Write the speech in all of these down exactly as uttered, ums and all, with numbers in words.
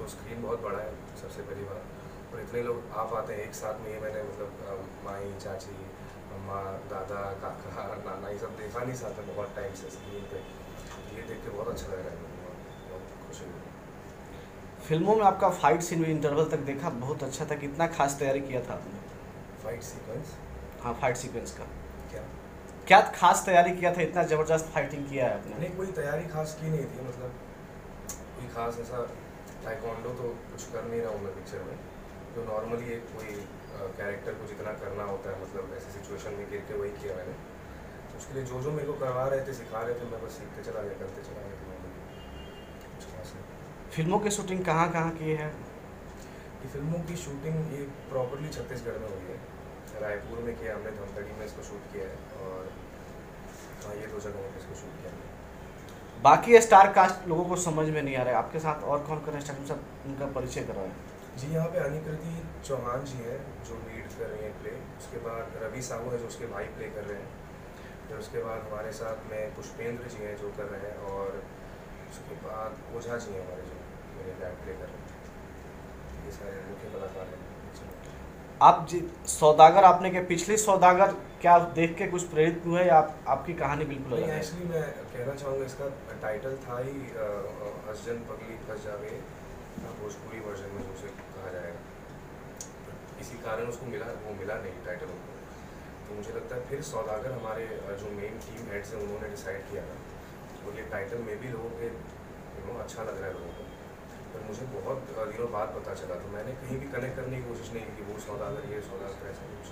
Screen बहुत बड़ा है सबसे पहली बात, और इतने लोग आ पाते हैं एक साथ में, ये मैंने मतलब माई चाची अम्मा दादा काका नाना ये सब देखा नहीं साथ में बहुत टाइम से स्क्रीन पे, ये देख के बहुत अच्छा लग रहा है मुझे, बहुत खुशी हुई। फिल्मों में आपका फाइट सीन भी इंटरवल तक देखा, बहुत अच्छा था। कितना खास तैयारी किया था आपने? Fight sequence? हाँ, फाइट सीक्वेंस का क्या क्या खास तैयारी किया था? इतना ज़बरदस्त फाइटिंग किया है आपने। नहीं, कोई तैयारी खास की नहीं थी, मतलब कोई खास ऐसा टाइकोंडो तो कुछ कर नहीं रहा हूँ मैं पिक्चर में, जो नॉर्मली एक कोई कैरेक्टर को जितना करना होता है, मतलब ऐसे सिचुएशन में गिर के वही किया मैंने। तो उसके लिए जो जो मेरे को करवा रहे थे सिखा रहे थे, मैं बस सीखते चला गया, करते चला गया, कुछ खास नहीं। फिल्मों की शूटिंग कहाँ कहाँ की है? ये फिल्मों की शूटिंग ये प्रॉपरली छत्तीसगढ़ में हुई है, रायपुर में किया हमने, धमतरी में इसको शूट किया है, और हाँ ये दो जगहों पर इसको शूट किया है। बाकी स्टार कास्ट लोगों को समझ में नहीं आ रहा है, आपके साथ और कौन कौन स्टार सब उनका परिचय करवाएं। जी, यहाँ पे अनिकृति चौहान जी हैं जो लीड कर रही हैं प्ले, उसके बाद रवि साहू है जो उसके भाई प्ले कर रहे हैं, फिर उसके बाद हमारे साथ में पुष्पेंद्र जी हैं जो कर रहे हैं, और उसके बाद ओझा जी हैं हमारे जो मेरे डैड प्ले कर रहे हैं। ये सारे मुख्य कलाकार हैं। आप जी सौदागर आपने के पिछली सौदागर क्या देख के कुछ प्रेरित हुए, या आप, आपकी कहानी बिल्कुल अलग नहीं, है? एक्चुअली मैं कहना चाहूँगा इसका टाइटल था ही हसजन पगली फंस जावे, भोजपुरी वर्जन में जो उसे कहा जाएगा, इसी कारण उसको मिला, वो मिला नहीं टाइटल उनको। तो मुझे लगता है फिर सौदागर हमारे जो मेन टीम हेड्स हैं उन्होंने डिसाइड किया था, और ये टाइटल में भी लोगों के यू नो अच्छा लग रहा है लोगों को, पर मुझे बहुत दिनों बाद पता चला, तो मैंने कहीं भी कनेक्ट करने की कोशिश नहीं की कि वो सौदागर ये सौदागर ऐसा कुछ।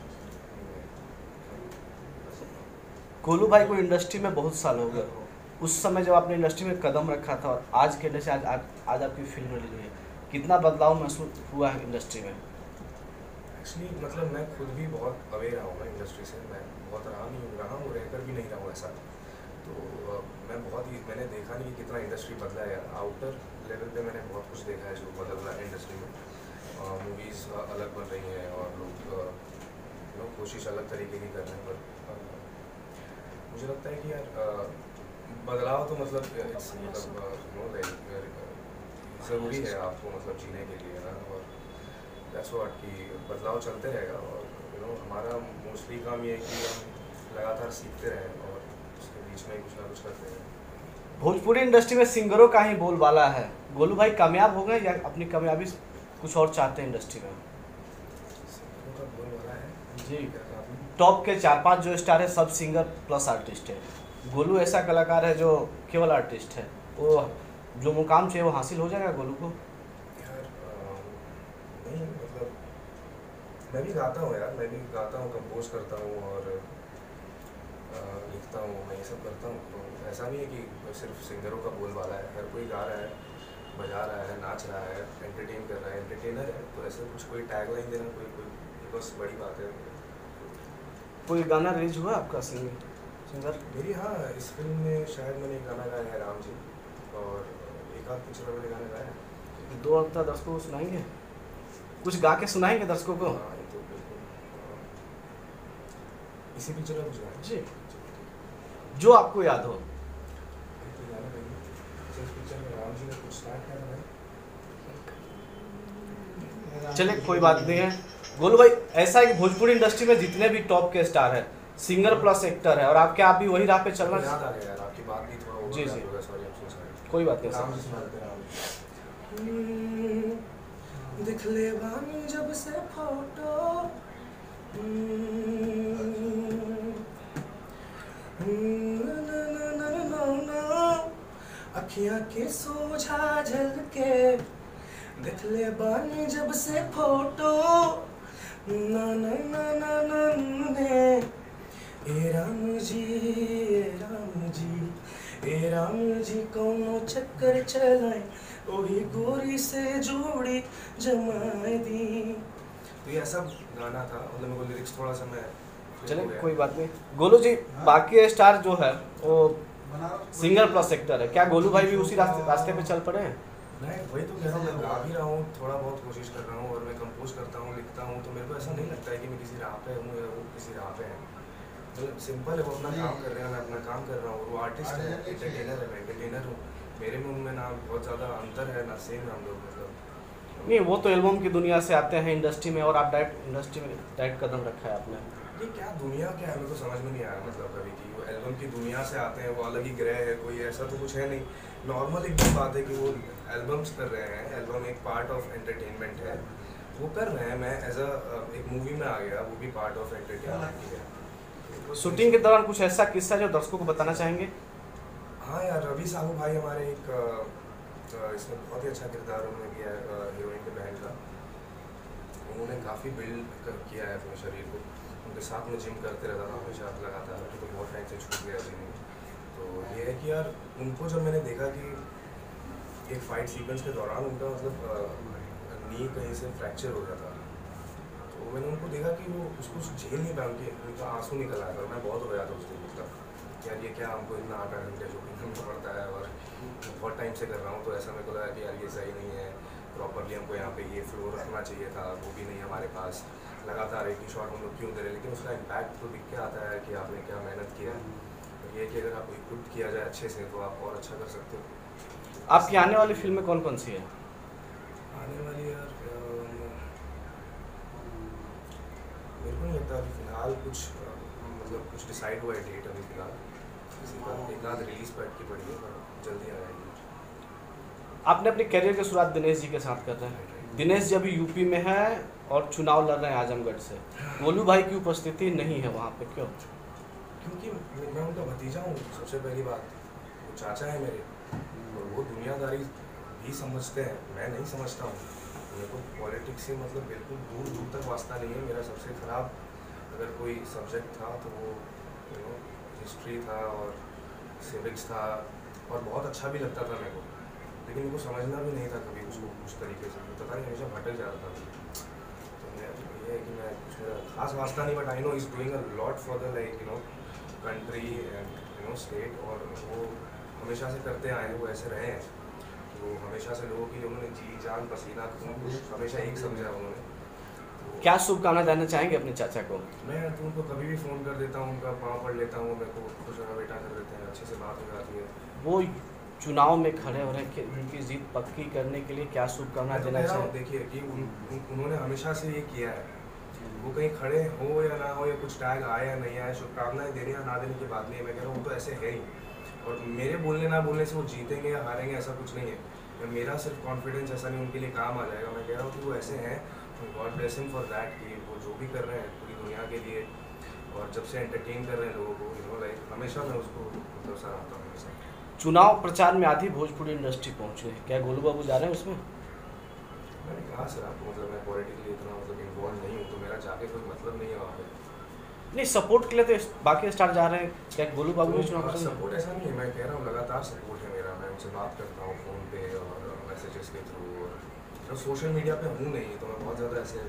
गोलू भाई को इंडस्ट्री में बहुत साल हो गए, उस समय जब आपने इंडस्ट्री में कदम रखा था और आज के इंडस्ट्री आज आज, आज आपकी फिल्म रिलीज हुई है, कितना बदलाव महसूस हुआ है इंडस्ट्री में? एक्चुअली मतलब मैं खुद भी बहुत अवेयर रहा हूँ ना इंडस्ट्री से, मैं बहुत रहा नहीं रहा हूँ, रहकर भी नहीं रहा हूँ ऐसा, तो uh, मैं बहुत ही मैंने देखा नहीं कि कितना इंडस्ट्री बदला है। आउटर लेवल पे मैंने बहुत कुछ देखा है जो बदल रहा है इंडस्ट्री में, मूवीज़ uh, अलग बन रही हैं और लोग यू नो कोशिश अलग तरीके की कर रहे हैं, पर uh, मुझे लगता है कि यार uh, बदलाव तो मतलब इट्स मतलब ज़रूरी है आपको मतलब जीने के लिए ना, और दैट्स व्हाट कि बदलाव चलते रहेगा, और यू नो हमारा मोस्टली काम ये है कि हम लगातार सीखते रहें और उसके बीच में कुछ ना कुछ करते रहें। भोजपुरी इंडस्ट्री में सिंगरों का ही बोलबाला है, गोलू भाई कामयाब हो गए या अपनी कामयाबी कुछ और चाहते हैं इंडस्ट्री में? सिंगरों का बोलबाला है जी, क्या कहा आपने? टॉप के चार पांच जो स्टार है सब सिंगर प्लस आर्टिस्ट है, गोलू ऐसा कलाकार है जो केवल आर्टिस्ट है, वो जो मुकाम चाहिए वो हासिल हो जाएगा गोलू को? यार नहीं, मतलब मैं भी गाता हूँ यार, मैं भी गाता हूँ, कंपोज करता हूँ और लिखता हूँ, मैं ये सब करता हूँ, तो ऐसा नहीं है कि सिर्फ सिंगरों का बोलबाला है, हर कोई गा रहा है, बजा रहा है, नाच रहा है, एंटरटेन कर रहा है, एंटरटेनर है, तो ऐसे कुछ कोई टैगलाइन देना कोई कोई बस बड़ी बात है। कोई गाना रिलीज हुआ आपका सिंगर सिंगर मेरी हाँ, इस फिल्म में शायद मैंने एक गाना गाया है राम जी, और एक आध पिक्चर में मैंने गाना गाया है। दो हफ्ता दर्शकों को सुनाएंगे, कुछ गा के सुनाएंगे दर्शकों को? हाँ, ये तो बिल्कुल इसी पिक्चर में कुछ गाया जी, जो आपको याद हो। तो गाना गाइए, इस पिक्चर में राम जी ने कुछ स्टार्ट किया था। चलिए कोई बात नहीं है। गोलू भाई, ऐसा है कि भोजपुरी इंडस्ट्री में जितने भी टॉप के स्टार है, सिंगर प्लस एक्टर है, और आप क्या आप भी वही राह पे चल रहे याद आ गया यार, आपकी बात भी थोड़ा ओवर जी, जी। होगा, sorry, I am so sorry. कोई बात नहीं राम सर। जी सुनाते राम दिख ले बानी जब से फोटो, अखियां के सोझा झलके देख ले बानी जब से फोटो, ना ना ना ना ना ने ए राम जी ए राम जी ए राम जी कौनो चक्कर चलाए वही गोरी से जोड़ी जमाए दी। तो ये ऐसा गाना था, मतलब मेरे को लिरिक्स थोड़ा सा मैं चलिए कोई बात नहीं। गोलू जी, बाकी स्टार जो है वो सिंगर प्लस एक्टर है, क्या गोलू भाई भी उसी रास्ते रास्ते पे चल पड़े हैं? मैं वही तो कह रहा हूँ, मैं गा भी रहा हूँ, थोड़ा बहुत कोशिश कर रहा हूँ, और मैं कंपोज करता हूँ, लिखता हूँ, तो मेरे को ऐसा नहीं लगता है कि मैं किसी राह पे हूँ या वो किसी राह पे है। मतलब सिंपल है, वो अपना काम कर रहे हैं, मैं अपना काम कर रहा हूँ, वो आर्टिस्ट है, एंटरटेनर है, मैं एंटरटेनर हूँ, मेरे में उनमें ना बहुत ज़्यादा अंतर है ना सेम है हम लोग मतलब। नहीं, वो तो एल्बम की दुनिया से आते हैं इंडस्ट्री में, और आप डायरेक्ट इंडस्ट्री में डायरेक्ट कदम रखा है आपने। ये क्या दुनिया क्या है, मेरे को समझ में नहीं आया मतलब कभी कि वो एल्बम की दुनिया से आते हैं, वो अलग ही ग्रह है, कोई ऐसा तो कुछ है नहीं। नॉर्मल एकदम बात है कि वो एल्बम्स कर रहे हैं, एल्बम एक पार्ट ऑफ एंटरटेनमेंट है, वो कर रहे हैं। मैं एज अ एक मूवी में आ गया, वो भी पार्ट ऑफ एंटरटेनमेंट ही है। शूटिंग के दौरान कुछ ऐसा किस्सा जो दर्शकों को बताना चाहेंगे? हाँ यार, रवि साहू भाई हमारे एक अ, इसमें बहुत ही अच्छा किरदार उन्होंने किया है हीरोइन के बहन का। उन्होंने काफ़ी बिल्ड किया है अपने शरीर को, उनके साथ में जिम करते रहता था हमेशा लगातार, तो बहुत टाइम से छूट गया जिम। तो ये है कि यार उनको जब मैंने देखा कि एक फाइट सीक्वेंस के दौरान उनका मतलब नी कहीं से फ्रैक्चर हो गया था, तो मैंने उनको देखा कि वो उसको झेल नहीं पाया, उनके उनका आंसू निकल आया था। मैं बहुत रोया था उस दिन, मतलब यार ये क्या हमको इतना आठ आठ घंटे शूटिंग करना पड़ता है और बहुत टाइम से कर रहा हूँ, तो ऐसा मेरे को लगा कि यार ये सही नहीं है। प्रॉपरली हमको यहाँ पे ये फ्लोर रखना चाहिए था, वो भी नहीं हमारे पास। लगातार एक ही शॉट हम लोग क्यों दे रहे, लेकिन उसका इम्पैक्ट तो दिख के आता है कि आपने क्या मेहनत किया है। तो ये कि अगर आप इक्विप किया जाए अच्छे से तो आप और अच्छा कर सकते हो। आपकी आने वाली फिल्में कौन कौन सी है? आने वाली यार मेरे को नहीं लगता अभी फिलहाल कुछ मतलब कुछ डिसाइड हुआ है डेट अभी फिलहाल। किसी का एक आध रिलीज पर की पड़ी है, पर जल्दी आ जाएगी। आपने अपने करियर की शुरुआत दिनेश जी के साथ कर रहे हैं। दिनेश जी अभी यूपी में है और चुनाव लड़ रहे हैं आजमगढ़ से। गोलू भाई की उपस्थिति नहीं है वहाँ पे, क्यों? क्योंकि मैं उनका भतीजा हूँ, सबसे पहली बात। वो चाचा है मेरे, और वो दुनियादारी भी समझते हैं, मैं नहीं समझता हूँ। मेरे को पॉलिटिक्स से मतलब बिल्कुल दूर दूर तक वास्ता नहीं है। मेरा सबसे ख़राब अगर कोई सब्जेक्ट था तो वो यू नो हिस्ट्री था और सिविक्स था, और बहुत अच्छा भी लगता था मेरे को, लेकिन मेरे को समझना भी नहीं था कभी उसको उस तरीके से। पता नहीं, हमेशा भटक जाता था। तो मैं ये है कि मैं कुछ मेरा खास वास्ता नहीं, but I know is doing a lot for the like you know country and you know state, और वो हमेशा से करते आए हैं, वो ऐसे रहे हैं। वो हमेशा से लोगों की उन्होंने जी जान पसीना खून हमेशा एक समझा उन्होंने। तो क्या शुभकामना देना चाहेंगे अपने चाचा को? मैं तो उनको कभी भी फ़ोन कर देता हूँ, उनका पाँव पढ़ लेता हूँ, मेरे को खुश रहा बेटा कर देते हैं, अच्छे से बात हो जाती है। वो चुनाव में खड़े हो रहे हैं कि उनकी जीत पक्की करने के लिए क्या शुभकामना मैं तो देना कह रहा हूँ, चाहेंगे? देखिए कि उन, उन, उन्होंने हमेशा से ये किया है। वो कहीं खड़े हो या ना हो, या कुछ टैग आए या नहीं आए, शुभकामनाएं देने या ना देने की बात नहीं है। मैं कह रहा हूँ वो तो ऐसे है ही, और मेरे बोलने ना बोलने से वो जीतेंगे या हारेंगे ऐसा कुछ नहीं है। मेरा सिर्फ कॉन्फिडेंस ऐसा नहीं उनके लिए काम आ जाएगा। मैं कह रहा हूँ कि वो ऐसे हैं, God bless him for that, कि वो जो भी कर रहे हैं पूरी दुनिया के लिए, और जब से एंटरटेन कर रहे हैं लोगों को, यू नो लाइक हमेशा मैं उसको मतलब सराहता हूँ हमेशा। चुनाव प्रचार में आधी भोजपुरी इंडस्ट्री पहुंचे हैं, क्या गोलू बाबू जा रहे हैं उसमें? मैंने कहा सर आपको, मतलब मैं पॉलिटिकली इतना मतलब इन्वॉल्व नहीं हूँ, तो मेरा जाके कोई मतलब नहीं है वहाँ पे। नहीं, सपोर्ट के लिए तो बाकी स्टार जा रहे हैं, क्या गोलू बाबू भी चुनाव प्रचार में? सपोर्ट ऐसा नहीं है, मैं कह रहा हूँ लगातार सपोर्ट है मेरा। मैं उनसे बात करता हूँ फ़ोन पे और मैसेजेस के थ्रू, और सोशल मीडिया पे हूँ नहीं, तो मैं बहुत ज़्यादा ऐसे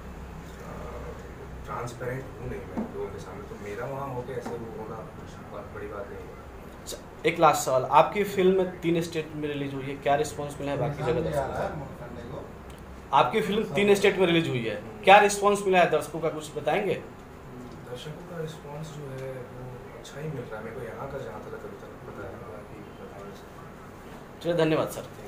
ट्रांसपेरेंट हूँ नहीं मैं लोगों के सामने, तो मेरा वहाँ होकर ऐसे वो होना बहुत बड़ी बात नहीं है। अच्छा, एक लास्ट सवाल, आपकी फिल्म तीन स्टेट में रिलीज हुई है, क्या रिस्पांस मिला है बाकी जगह दर्शकों को? आपकी फिल्म तीन स्टेट में रिलीज हुई है, क्या रिस्पांस मिला है दर्शकों का, कुछ बताएंगे? दर्शकों का रिस्पांस जो है वो अच्छा ही मिल रहा है मेरे को यहाँ का, जहाँ तक अभी तक पता है। बाकी बताएंगे। चलिए, धन्यवाद सर।